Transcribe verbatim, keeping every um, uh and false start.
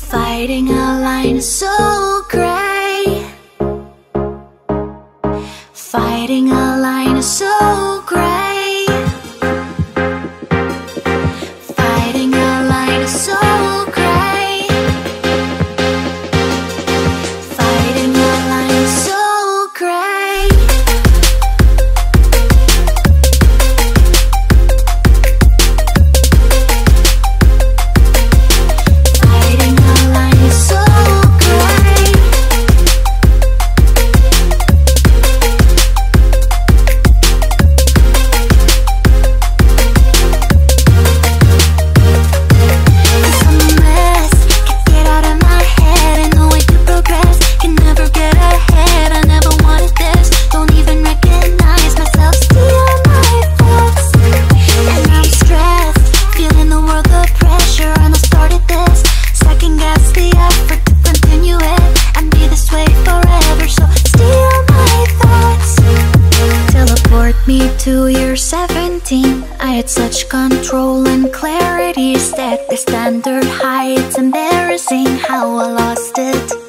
Fighting a line is so gray. Fighting a line is so gray. Fighting a line is so gray. Fighting a line is so gray. Fighting a line is so gray. Cause I'm a mess, can't get out of my head, and no way to progress, can never get ahead. I never wanted this, don't even recognize myself, steal my thoughts. And I'm stressed, feeling the world of pressure, and I started this, second guess the effort to continue it, and be this way forever. So steal my thoughts, teleport me to year seventeen. I had such control and clarity, set the standard high. It's embarrassing how I lost it.